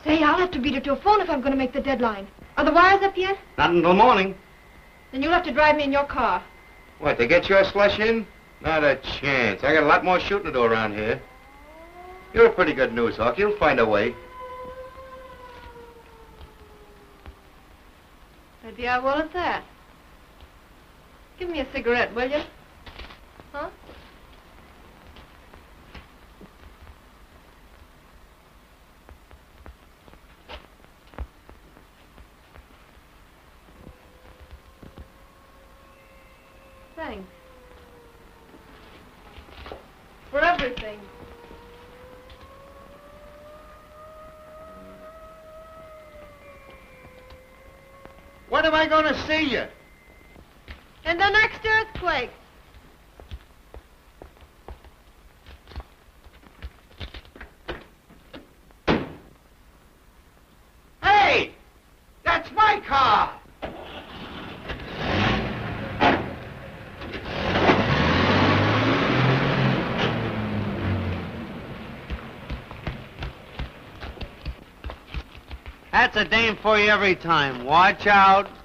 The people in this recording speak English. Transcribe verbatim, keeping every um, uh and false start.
Say, I'll have to beat her to a phone if I'm going to make the deadline. Are the wires up yet? Not until morning. Then you'll have to drive me in your car. What, to get your slush in? Not a chance. I got a lot more shooting to do around here. You're a pretty good news hawk. You'll find a way. Maybe I will at that. Give me a cigarette, will you? Huh? Thanks. For everything. When am I going to see you? In the next earthquake. Hey! That's my car! That's a dame for you every time. Watch out.